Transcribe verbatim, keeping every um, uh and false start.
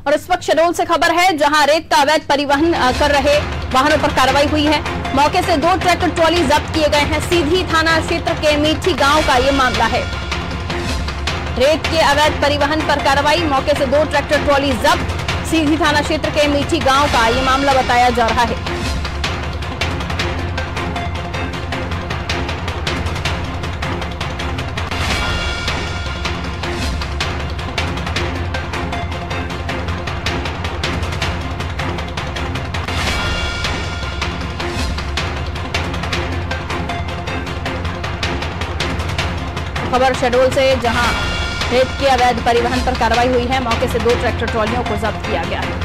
और इस वक्त शहडोल से खबर है, जहां रेत का अवैध परिवहन कर रहे वाहनों पर कार्रवाई हुई है। मौके से दो ट्रैक्टर ट्रॉली जब्त किए गए हैं। सीधी थाना क्षेत्र के मीठी गांव का ये मामला है। रेत के अवैध परिवहन पर कार्रवाई, मौके से दो ट्रैक्टर ट्रॉली जब्त। सीधी थाना क्षेत्र के मीठी गांव का ये मामला बताया जा रहा है। खबर शहडोल से, जहां रेत के अवैध परिवहन पर कार्रवाई हुई है। मौके से दो ट्रैक्टर ट्रॉलियों को जब्त किया गया है।